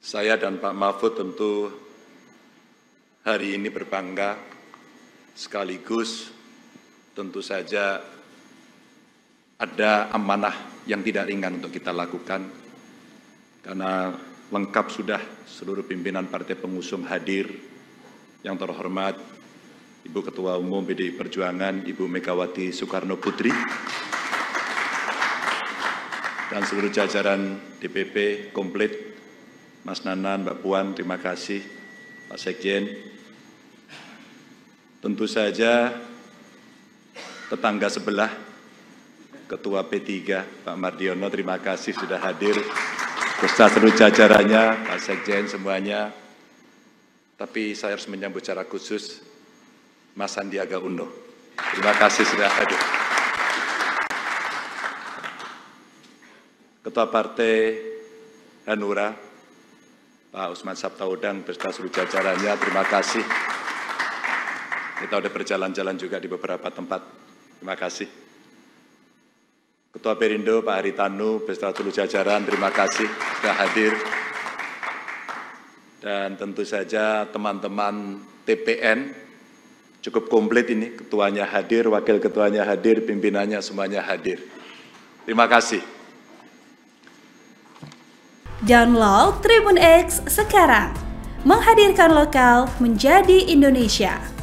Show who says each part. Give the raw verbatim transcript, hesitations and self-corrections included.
Speaker 1: Saya dan Pak Mahfud tentu hari ini berbangga, sekaligus tentu saja ada amanah yang tidak ringan untuk kita lakukan, karena lengkap sudah seluruh pimpinan partai pengusung hadir. Yang terhormat Ibu Ketua Umum P D I Perjuangan, Ibu Megawati Soekarno Putri, dan seluruh jajaran D P P komplit, Mas Nanan, Mbak Puan, terima kasih, Pak Sekjen. Tentu saja tetangga sebelah, Ketua P tiga, Pak Mardiono, terima kasih sudah hadir, beserta seluruh jajarannya, Pak Sekjen semuanya. Tapi saya harus menyambut secara khusus Mas Sandiaga Uno. Terima kasih sudah hadir. Ketua Partai Hanura, Pak Usman Sabtaudang beserta seluruh jajarannya, terima kasih. Kita sudah berjalan-jalan juga di beberapa tempat. Terima kasih. Ketua Perindo, Pak Haritanu beserta seluruh jajaran, terima kasih sudah hadir. Dan tentu saja teman-teman T P N, cukup komplit ini, ketuanya hadir, wakil ketuanya hadir, pimpinannya semuanya hadir. Terima kasih.
Speaker 2: Download Tribun X sekarang, menghadirkan lokal menjadi Indonesia.